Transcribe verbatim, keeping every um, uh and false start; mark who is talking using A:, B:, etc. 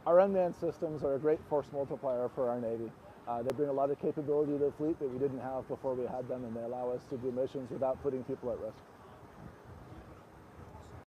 A: Our unmanned systems are a great force multiplier for our Navy. Uh, they bring a lot of capability to the fleet that we didn't have before we had them, and they allow us to do missions without putting people at risk.